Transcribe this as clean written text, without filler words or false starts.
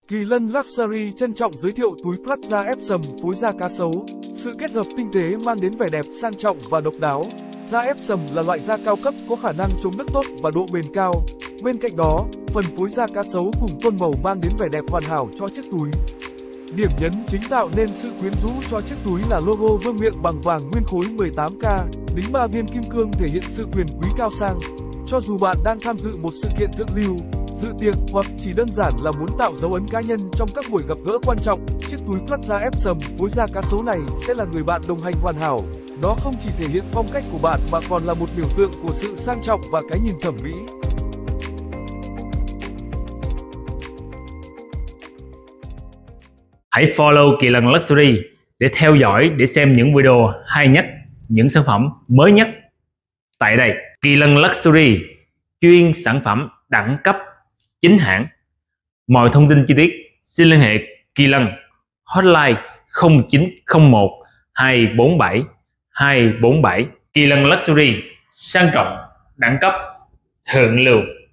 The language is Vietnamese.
Kỳ Lân Luxury trân trọng giới thiệu túi Plus da ép sầm phối da cá sấu. Sự kết hợp tinh tế mang đến vẻ đẹp sang trọng và độc đáo. Da ép sầm là loại da cao cấp có khả năng chống nước tốt và độ bền cao. Bên cạnh đó, phần phối da cá sấu cùng tông màu mang đến vẻ đẹp hoàn hảo cho chiếc túi. Điểm nhấn chính tạo nên sự quyến rũ cho chiếc túi là logo vương miện bằng vàng nguyên khối 18K, đính 3 viên kim cương thể hiện sự quyền quý cao sang. Cho dù bạn đang tham dự một sự kiện thượng lưu, dự tiệc hoặc chỉ đơn giản là muốn tạo dấu ấn cá nhân trong các buổi gặp gỡ quan trọng, chiếc túi Plus da ép sầm phối da cá sấu này sẽ là người bạn đồng hành hoàn hảo. Nó không chỉ thể hiện phong cách của bạn mà còn là một biểu tượng của sự sang trọng và cái nhìn thẩm mỹ. Hãy follow Kỳ Lân Luxury để theo dõi, để xem những video hay nhất, những sản phẩm mới nhất. Tại đây, Kỳ Lân Luxury chuyên sản phẩm đẳng cấp chính hãng. Mọi thông tin chi tiết xin liên hệ Kỳ Lân, hotline 0901 247 247. Kỳ Lân Luxury sang trọng, đẳng cấp, thượng lưu.